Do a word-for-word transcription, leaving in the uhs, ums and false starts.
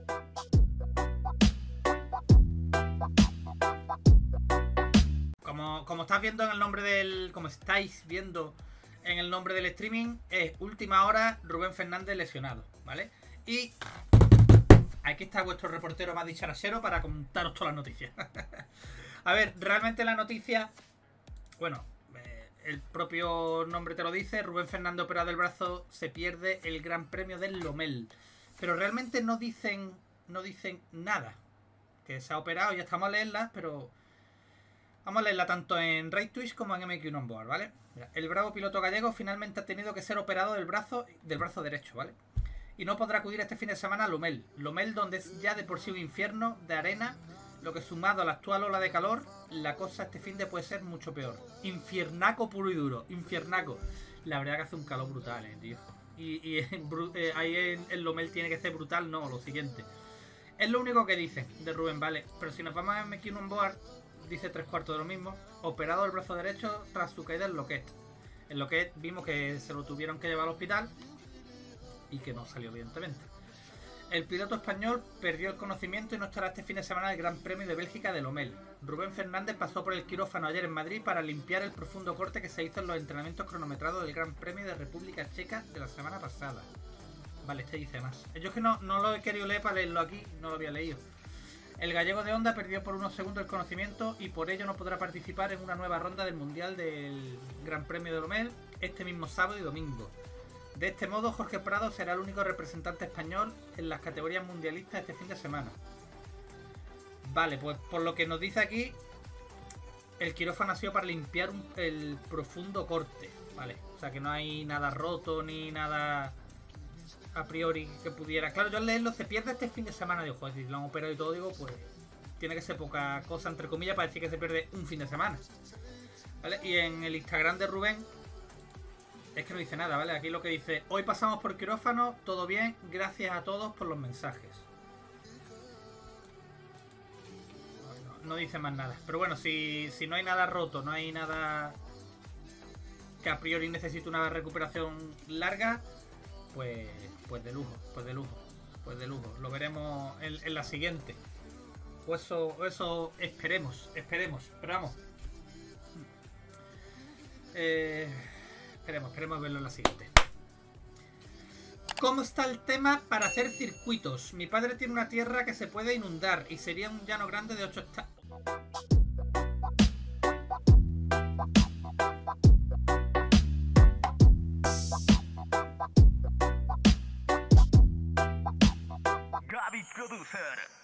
Como, como estás viendo en el nombre del... Como estáis viendo en el nombre del streaming, es última hora Rubén Fernández lesionado, ¿vale? Y aquí está vuestro reportero más dicharachero para contaros todas las noticias. A ver, realmente la noticia... Bueno, eh, el propio nombre te lo dice. Rubén Fernández operado del brazo, se pierde el Gran Premio del Lommel. Pero realmente no dicen, no dicen nada. Que se ha operado, ya estamos a leerla, pero... Vamos a leerla tanto en Raid Twitch como en M Q Onboard, ¿vale? Mira, el bravo piloto gallego finalmente ha tenido que ser operado del brazo, del brazo derecho, ¿vale? Y no podrá acudir este fin de semana a Lommel. Lommel, donde es ya de por sí un infierno de arena, lo que sumado a la actual ola de calor, la cosa este fin de puede ser mucho peor. Infiernaco puro y duro, infiernaco. La verdad que hace un calor brutal, eh, tío. Y, y en, eh, ahí en, en Lommel tiene que ser brutal, no, lo siguiente. Es lo único que dicen de Rubén, ¿vale? Pero si nos vamos a M Q Onboard, dice tres cuartos de lo mismo. Operado el brazo derecho tras su caída en Loquet. En Loquet vimos que se lo tuvieron que llevar al hospital y que no salió, evidentemente. El piloto español perdió el conocimiento y no estará este fin de semana en el Gran Premio de Bélgica de Lommel. Rubén Fernández pasó por el quirófano ayer en Madrid para limpiar el profundo corte que se hizo en los entrenamientos cronometrados del Gran Premio de República Checa de la semana pasada. Vale, este dice más. Yo es que no, no lo he querido leer para leerlo aquí, no lo había leído. El gallego de Honda perdió por unos segundos el conocimiento y por ello no podrá participar en una nueva ronda del Mundial del Gran Premio de Lommel este mismo sábado y domingo. De este modo, Jorge Prado será el único representante español en las categorías mundialistas este fin de semana. Vale, pues por lo que nos dice aquí, el quirófano ha sido para limpiar un, el profundo corte, ¿vale? O sea que no hay nada roto ni nada a priori que pudiera... Claro, yo al leerlo se pierde este fin de semana, digo, joder, si lo han operado y todo, digo, pues tiene que ser poca cosa, entre comillas, para decir que se pierde un fin de semana, ¿vale? Y en el Instagram de Rubén es que no dice nada, ¿vale? Aquí lo que dice: hoy pasamos por quirófano, todo bien, gracias a todos por los mensajes. No, no dice más nada. Pero bueno, si, si no hay nada roto, no hay nada que a priori necesite una recuperación larga, pues, pues de lujo, pues de lujo, pues de lujo. Lo veremos en, en la siguiente. O eso, o eso esperemos, esperemos, pero vamos. Eh... Esperemos, esperemos verlo en la siguiente. ¿Cómo está el tema para hacer circuitos? Mi padre tiene una tierra que se puede inundar y sería un llano grande de ocho hectáreas. Gaby Producer.